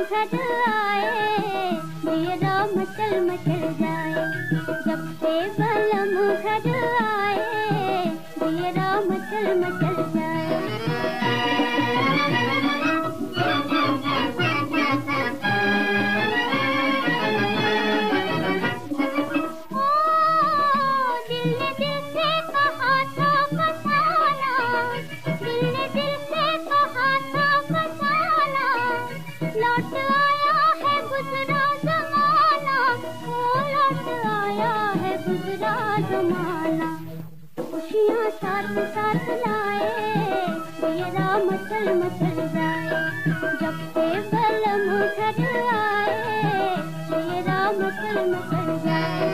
घर आए, मेरा मचल मचल जाए। जब से बलम घर आए, मेरा मचल मचल जाए। लौट आया है गुजरा जमाना, लौट आया है गुजरा जमाना। खुशियाँ साथ साथ लाए, मेरा मचल मचल जाए। जब से बलम घर आए, मेरा मचल मचल जाए।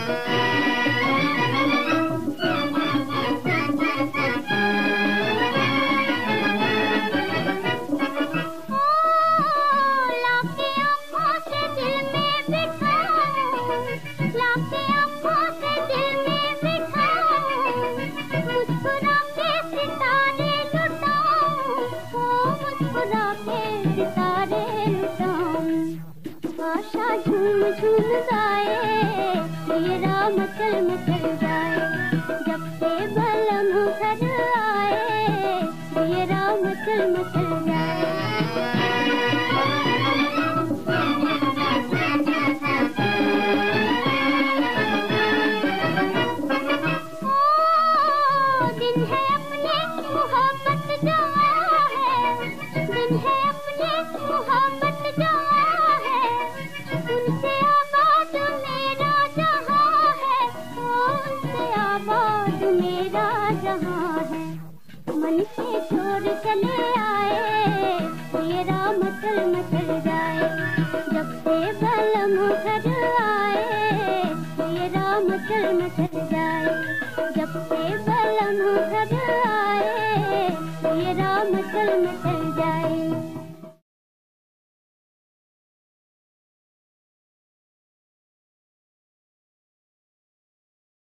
आशा झूम झूम गाए, मेरा मचल मचल जाए। जब से बलम घर आए, मेरा मचल मचल जाए। दिन है अपने मोहब्बत जवा है, दिन है अपने मोहब्बत जवा है। उनसे आबाद मेरा जहां है, उनसे आबाद मेरा जहां है। मन से छोड़ चले आए, मेरा मचल मचल जाए। जब से बलम घर आए, मेरा मचल मचल जाए। जब से बलम घर आए, मेरा मचल मचल जाए।